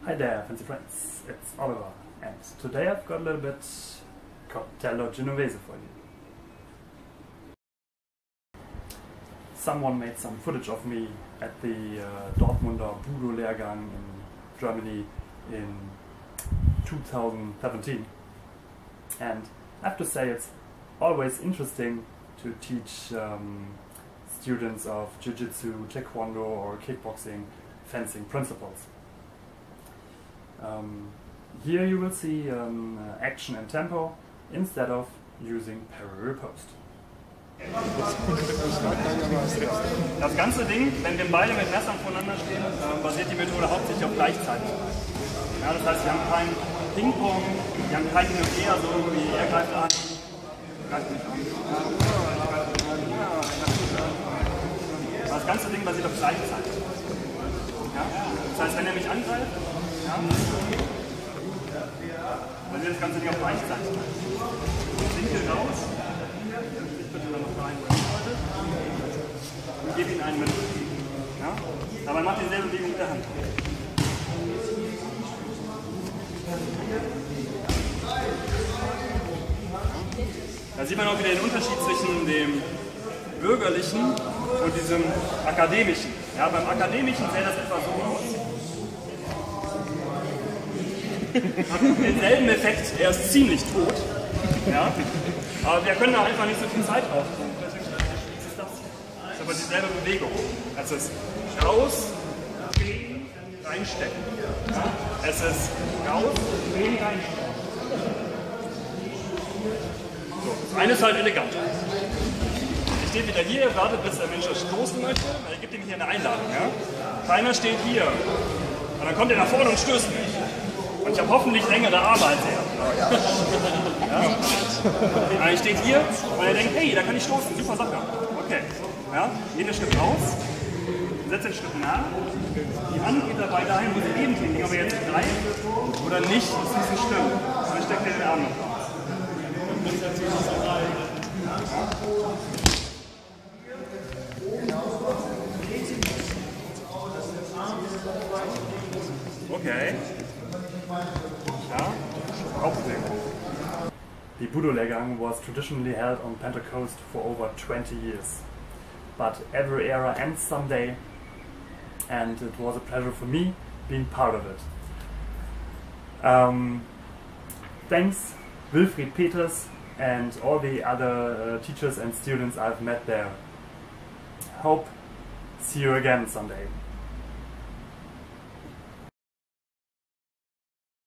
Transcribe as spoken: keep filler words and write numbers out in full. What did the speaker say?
Hi there, fancy friends, it's Oliver, and today I've got a little bit Coltello Genovese for you. Someone made some footage of me at the uh, Dortmunder Budo-Lehrgang in Germany in two thousand seventeen, and I have to say it's always interesting to teach um, students of Jiu-Jitsu, Taekwondo or kickboxing fencing principles. Um, here you will see um, uh, action and tempo instead of using parallel post. Das ganze Ding, wenn wir beide mit Messern voneinander stehen, äh, basiert die Methode hauptsächlich auf Gleichzeitigkeit. Ja, das heißt, wir haben keinen Ping-Pong, wir haben kein Hin und Her, so irgendwie, er greift an, greift nicht an. Das ganze Ding basiert auf Gleichzeitigkeit. Ja? Das heißt, wenn er mich angreift, ja, basiert das ganze Ding auf Gleichzeitigkeit. Winkel raus, ich bitte dann noch rein, und gebe ihm einen mit. Ja? Aber macht dieselbe Bewegung mit der Hand. Da sieht man auch wieder den Unterschied zwischen dem bürgerlichen und diesem akademischen. Ja, beim akademischen sähe das etwa so aus. Hat denselben Effekt, er ist ziemlich tot. Ja? Aber wir können da einfach nicht so viel Zeit drauf tun. Das ist das. Das ist aber dieselbe Bewegung. Es ist raus, drehen, reinstecken. Ja? Es ist raus, drehen, reinstecken. So, das eine ist halt elegant. Ich stehe wieder hier, wartet bis der Mensch das stoßen möchte, weil er gibt ihm hier eine Einladung. Ja? Keiner steht hier. Und dann kommt er nach vorne und stößt mich. Und ich habe hoffentlich längere Arme als er. Ja? Er steht hier und er denkt, hey, da kann ich stoßen, super Sache. Okay, ja? Geht den Schritt raus, setzt den Schritt nach. Die Hand geht dabei dahin, wo sie eben liegen, ob er jetzt greift oder nicht, ist ein bisschen schlimm. Dann steckt er den Arm noch raus. Okay. Ja, Hauptding. The Budo-Lehrgang was traditionally held on Pentecost for over twenty years. But every era ends someday, and it was a pleasure for me being part of it. Um, thanks Wilfried Peters and all the other uh, teachers and students I've met there. Hope see you again someday.